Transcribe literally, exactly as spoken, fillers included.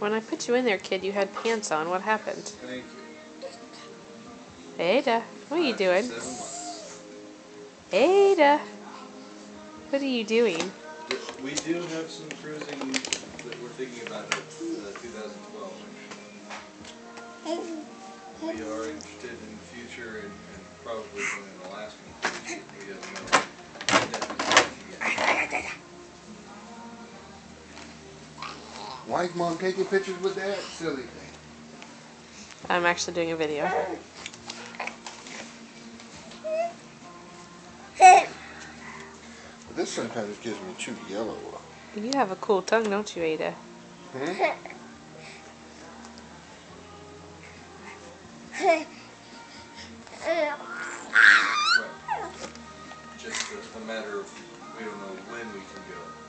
When I put you in there, kid, you had pants on. What happened? Thank you. Ada, what are you doing? Seven months. Ada, what are you doing? We do have some cruising that we're thinking about at uh, two thousand twelve. We are interested in the future and, and probably going in Alaska. We have no definite yet. Why is Mom taking pictures with that silly thing? I'm actually doing a video. But this sometimes gives me too yellow. You have a cool tongue, don't you, Ada? Hmm? Just a, a matter of we don't know when we can go.